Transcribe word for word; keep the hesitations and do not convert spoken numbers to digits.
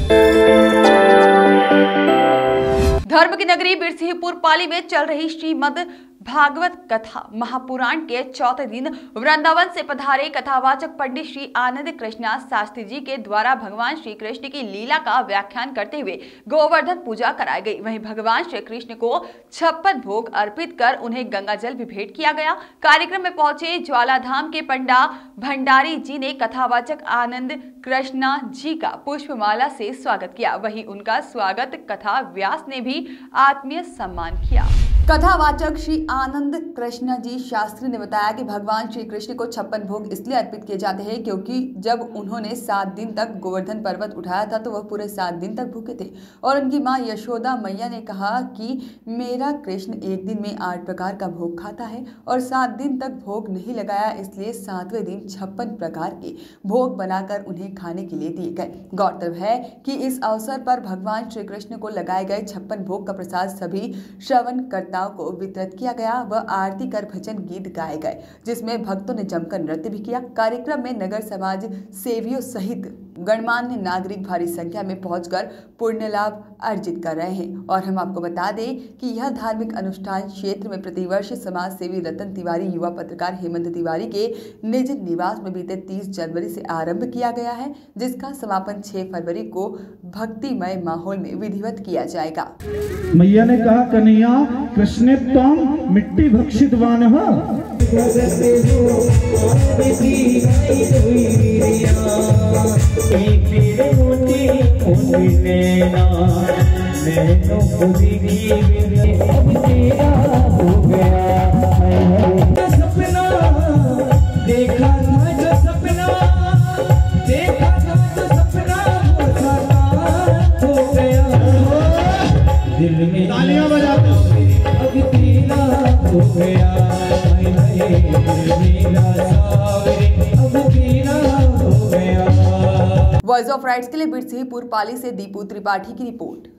धर्म की नगरी बिरसिंहपुर पाली में चल रही श्रीमद् भागवत कथा महापुराण के चौथे दिन वृंदावन से पधारे कथावाचक पंडित श्री आनंद कृष्णा शास्त्री जी के द्वारा भगवान श्री कृष्ण की लीला का व्याख्यान करते हुए गोवर्धन पूजा कराई गई। वहीं भगवान श्री कृष्ण को छप्पन भोग अर्पित कर उन्हें गंगा जल भी भेंट किया गया। कार्यक्रम में पहुंचे ज्वालाधाम के पंडा भंडारी जी ने कथावाचक आनंद कृष्णा जी का पुष्पमाला से स्वागत किया। वहीं उनका स्वागत कथा व्यास ने भी आत्मीय सम्मान किया। कथावाचक श्री आनंद कृष्ण जी शास्त्री ने बताया कि भगवान श्री कृष्ण को छप्पन भोग इसलिए अर्पित किए जाते हैं क्योंकि जब उन्होंने सात दिन तक गोवर्धन पर्वत उठाया था तो वह पूरे सात दिन तक भूखे थे और उनकी मां यशोदा मैया ने कहा कि मेरा कृष्ण एक दिन में आठ प्रकार का भोग खाता है और सात दिन तक भोग नहीं लगाया, इसलिए सातवें दिन छप्पन प्रकार के भोग बनाकर उन्हें खाने के लिए दिए गए। गौरतलब है कि इस अवसर पर भगवान श्री कृष्ण को लगाए गए छप्पन भोग का प्रसाद सभी श्रवण करता को वितरित किया गया व आरती कर भजन गीत गाए गए, जिसमें भक्तों ने जमकर नृत्य भी किया। कार्यक्रम में नगर समाज सेवियों सहित गणमान्य नागरिक भारी संख्या में पहुंचकर पुण्य लाभ अर्जित कर रहे हैं। और हम आपको बता दें कि यह धार्मिक अनुष्ठान क्षेत्र में प्रतिवर्ष समाज सेवी रतन तिवारी युवा पत्रकार हेमंत तिवारी के निज निवास में बीते तीस जनवरी से आरंभ किया गया है, जिसका समापन छह फरवरी को भक्तिमय माहौल में विधिवत किया जाएगा। मैया ने कहा कन्हैया कृष्ण तम मिट्टी भक्षित वान सपना देखा था जो सपना देखा था जो सपना हो गया दिल में तालियां बजाते अब तेरा हो गया मेरा सावरे अब तेरा हो गया। वॉइस ऑफ राइट्स के लिए बिरसिंहपुर पाली से दीपू त्रिपाठी की रिपोर्ट।